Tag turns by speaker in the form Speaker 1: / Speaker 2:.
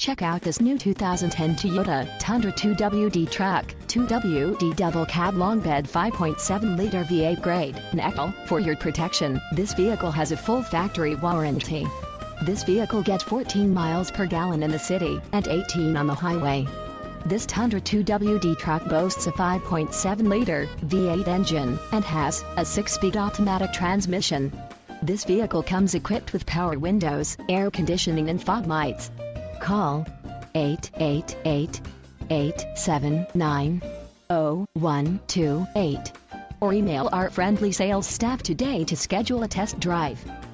Speaker 1: Check out this new 2010 Toyota Tundra 2WD truck. 2WD double cab long bed 5.7-liter V8 grade. Natl, for your protection, this vehicle has a full factory warranty. This vehicle gets 14 miles per gallon in the city and 18 on the highway. This Tundra 2WD truck boasts a 5.7-liter V8 engine and has a 6-speed automatic transmission. This vehicle comes equipped with power windows, air conditioning and fog lights. Call 888-879-0128 or email our friendly sales staff today to schedule a test drive.